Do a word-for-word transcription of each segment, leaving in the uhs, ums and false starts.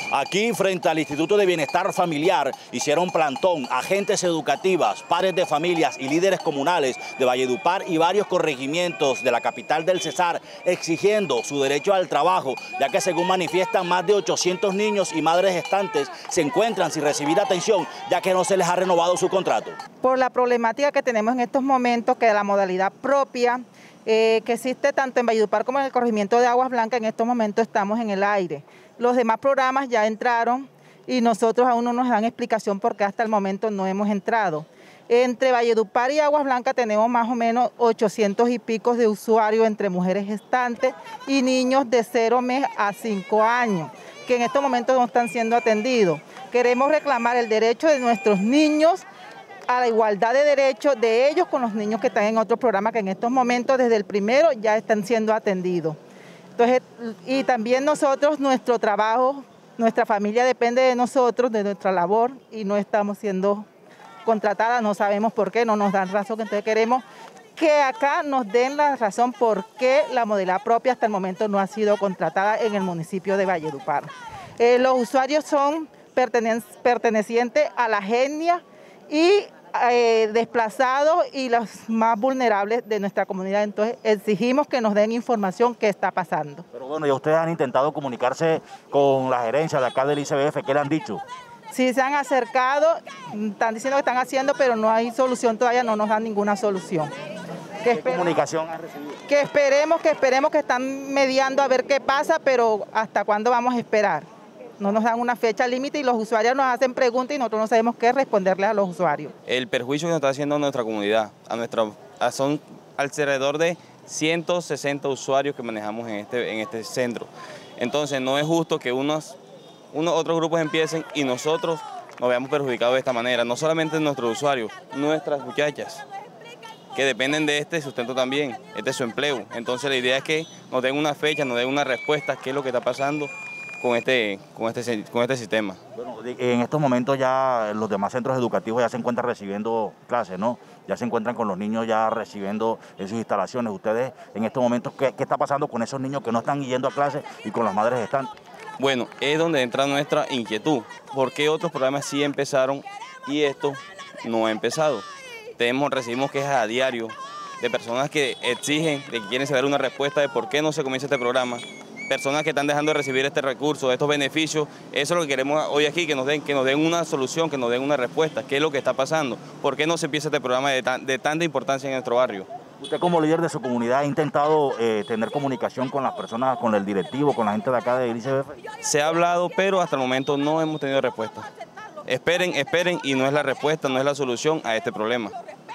Aquí, frente al Instituto de Bienestar Familiar, hicieron plantón agentes educativas, padres de familias y líderes comunales de Valledupar y varios corregimientos de la capital del Cesar, exigiendo su derecho al trabajo, ya que según manifiestan más de ochocientos niños y madres gestantes se encuentran sin recibir atención, ya que no se les ha renovado su contrato. Por la problemática que tenemos en estos momentos, que la modalidad propia eh, que existe tanto en Valledupar como en el corregimiento de Aguas Blancas, en estos momentos estamos en el aire. Los demás programas ya entraron y nosotros aún no nos dan explicación porque hasta el momento no hemos entrado. Entre Valledupar y Aguas Blancas tenemos más o menos ochocientos y pico de usuarios entre mujeres gestantes y niños de cero mes a cinco años, que en estos momentos no están siendo atendidos. Queremos reclamar el derecho de nuestros niños a la igualdad de derechos de ellos con los niños que están en otros programas que en estos momentos desde el primero ya están siendo atendidos. Entonces, y también nosotros, nuestro trabajo, nuestra familia depende de nosotros, de nuestra labor y no estamos siendo contratadas, no sabemos por qué, no nos dan razón, entonces queremos que acá nos den la razón por qué la modalidad propia hasta el momento no ha sido contratada en el municipio de Valledupar. Eh, los usuarios son pertene pertenecientes a la etnia y Eh, desplazados y los más vulnerables de nuestra comunidad, entonces exigimos que nos den información qué está pasando. Pero bueno, ya ustedes han intentado comunicarse con la gerencia de acá del I C B F, ¿qué le han dicho? Sí, se han acercado, están diciendo que están haciendo, pero no hay solución todavía, no nos dan ninguna solución. ¿Qué comunicación han recibido? Que esperemos, que esperemos que están mediando a ver qué pasa, pero ¿hasta cuándo vamos a esperar? No nos dan una fecha límite y los usuarios nos hacen preguntas y nosotros no sabemos qué responderles a los usuarios. El perjuicio que nos está haciendo a nuestra comunidad, a nuestra, a son alrededor de ciento sesenta usuarios que manejamos en este, en este centro. Entonces no es justo que unos, unos otros grupos empiecen y nosotros nos veamos perjudicados de esta manera. No solamente nuestros usuarios, nuestras muchachas, que dependen de este sustento también, este es su empleo. Entonces la idea es que nos den una fecha, nos den una respuesta, qué es lo que está pasando con este, con este, con este sistema. Bueno, en estos momentos ya los demás centros educativos ya se encuentran recibiendo clases, ¿no? Ya se encuentran con los niños ya recibiendo en sus instalaciones. Ustedes en estos momentos, ¿qué, qué está pasando con esos niños que no están yendo a clases y con las madres gestantes? Bueno, es donde entra nuestra inquietud. ¿Por qué otros programas sí empezaron y esto no ha empezado? Tenemos, recibimos quejas a diario de personas que exigen, de que quieren saber una respuesta de por qué no se comienza este programa. Personas que están dejando de recibir este recurso, estos beneficios. Eso es lo que queremos hoy aquí, que nos den, que nos den una solución, que nos den una respuesta. ¿Qué es lo que está pasando? ¿Por qué no se empieza este programa de, tan, de tanta importancia en nuestro barrio? Usted como líder de su comunidad ha intentado eh, tener comunicación con las personas, con el directivo, con la gente de acá del I C B F. Se ha hablado, pero hasta el momento no hemos tenido respuesta. Esperen, esperen y no es la respuesta, no es la solución a este problema.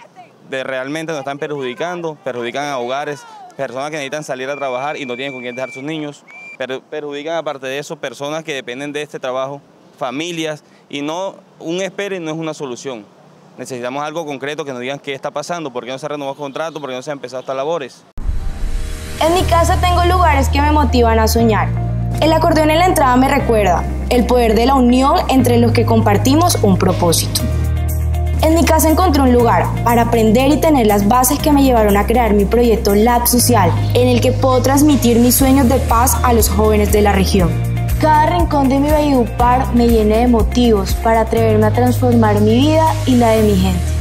De realmente nos están perjudicando, perjudican a hogares, personas que necesitan salir a trabajar y no tienen con quién dejar sus niños, pero perjudican aparte de eso personas que dependen de este trabajo, familias, y no un espere no es una solución. Necesitamos algo concreto que nos digan qué está pasando, por qué no se renovó el contrato, por qué no se han empezado estas labores. En mi casa tengo lugares que me motivan a soñar. El acordeón en la entrada me recuerda el poder de la unión entre los que compartimos un propósito. En mi casa encontré un lugar para aprender y tener las bases que me llevaron a crear mi proyecto Lab Social, en el que puedo transmitir mis sueños de paz a los jóvenes de la región. Cada rincón de mi Valledupar me llena de motivos para atreverme a transformar mi vida y la de mi gente.